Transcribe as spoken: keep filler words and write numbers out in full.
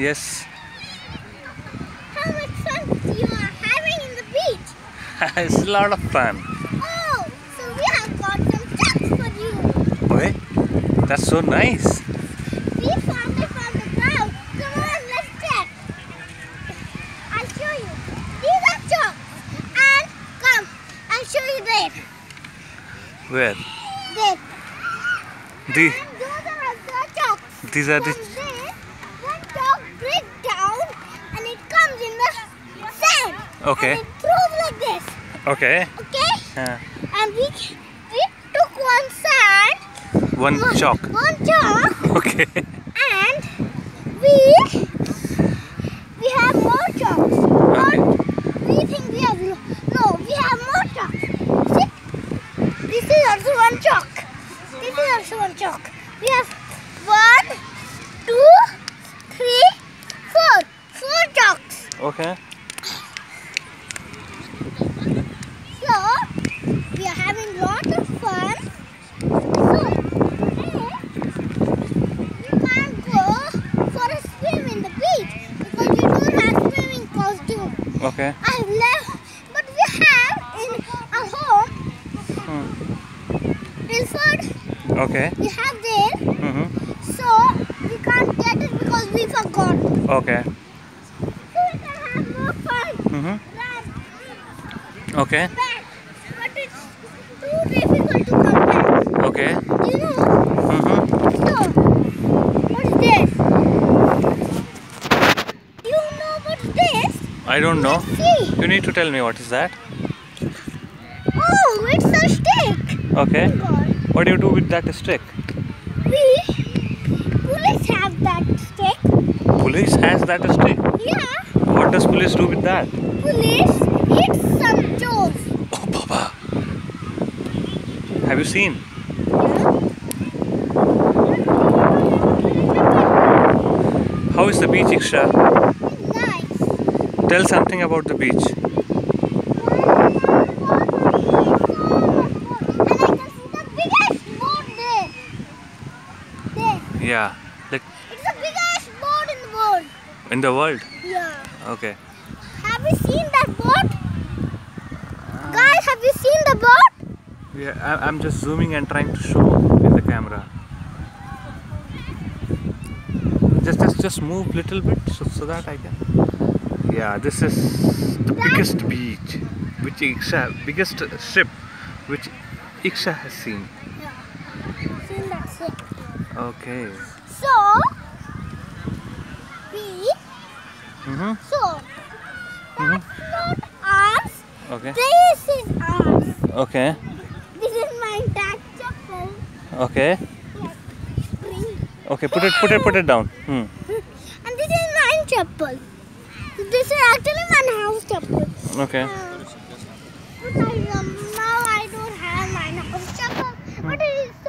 Yes. How much fun you are having in the beach? It's a lot of fun. Oh, so we have got some chucks for you. Okay. That's so nice. We found it from the ground. Come on, let's check. I'll show you. These are chucks. And come, I'll show you there. Where? There. The, And those are also chucks. these are the... From there, one chuck breaks down and it comes in the sand. Okay. And it throws like this. Okay. Okay? Uh, And we, we took one sand. one one, chalk. One chalk. Okay. And we we have more chalks. Okay. But we think we have no, no we have more chalks. See? This is also one chalk. This is also one chalk. We have one, two, three, four. Four chalks. Okay. So we are having lot of fun. So today you can't go for a swim in the beach because you don't have swimming costume. Okay. I've left, but we have in our home Hmm. in food. Okay. We have there, Mm-hmm. so we can't get it because we forgot. Okay. So we can have more fun. Mm-hmm. Run Okay. back, but it's too difficult to come back. Okay. You know. Mm-hmm. So, what is this? You know what's this? I don't know. Let's see. You need to tell me what is that. Oh, it's a stick. Okay. Oh God. What do you do with that stick? We police have that stick. Police has that stick. Yeah. What does police do with that? Police eat some toes. Oh, Baba. Have you seen? How is the beach, Iksha? Nice. Tell something about the beach. And I can see the biggest boat there. There. Yeah. Like It's the biggest boat in the world. in the world. Yeah. Okay. Have you seen that boat? Guys, have you seen the boat? Yeah, I, I'm just zooming and trying to show in the camera. Just, just, just move little bit so, so that I can. Yeah, this is the That- biggest beach, which Iksha, biggest ship, which Iksha has seen. Yeah. Seen that ship. Okay. So, we, Mm-hmm. so, that's not ours. Okay. This is ours. Okay. This is my dad's chapel. Okay. Spring. Okay. Put it, put it, put it down. Hmm. And this is my chapel. This is actually my house chapel. Okay. Uh, but I, um, now I don't have my house chapel. But it is